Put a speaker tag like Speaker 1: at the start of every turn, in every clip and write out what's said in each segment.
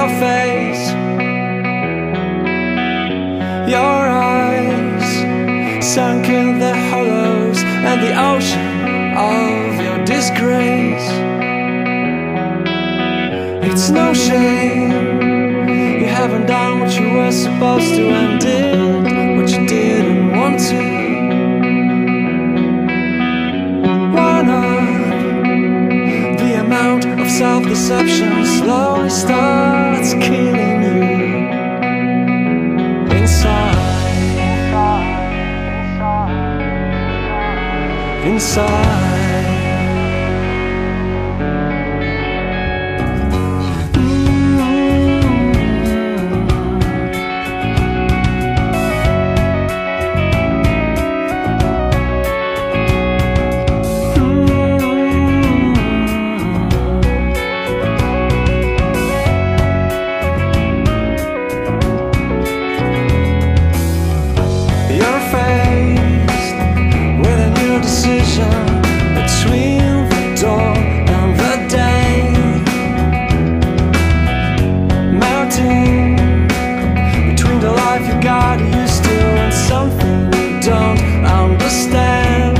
Speaker 1: face, your eyes sunk in the hollows and the ocean of your disgrace. It's no shame you haven't done what you were supposed to and did what you didn't want to. Why not? The amount of self-deception slowly starts killing you inside, inside. Between the dawn and the day, melting between the life you got used to and something you don't understand.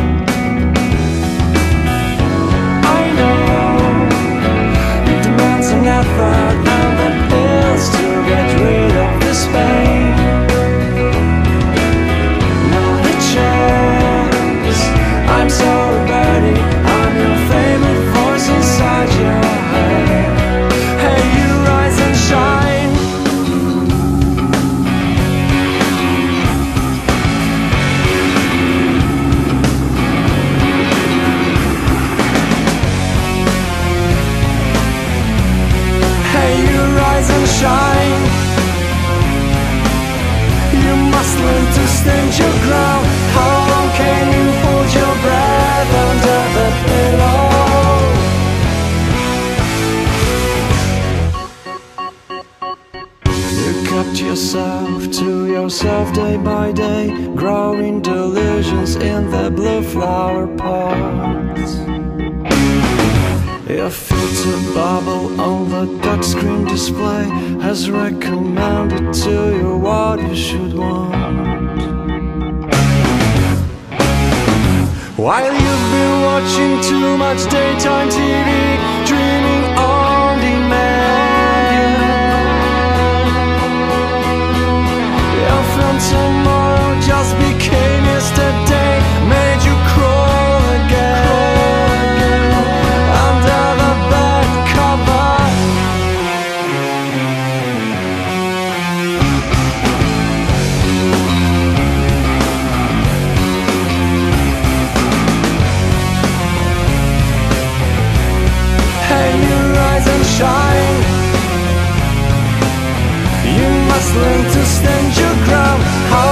Speaker 1: I know it demands an effort and the pills to get rid of this pain. Not a chance, I'm sorry buddy, I'm your favorite voice inside your head. Hey, you rise and shine. Hey, you rise and shine. You must learn to stand your ground. How long can you hold your breath under the pillow? You kept yourself to yourself day by day, growing delusions in the blue flower pots. Your filter bubble on the touchscreen display has recommended to you what you should want. While you've been watching too much daytime TV, dreaming on demand, your film tomorrow just became yesterday, made you crawl again under the bed cover. Hey, you rise and shine. You must learn to stand your ground. How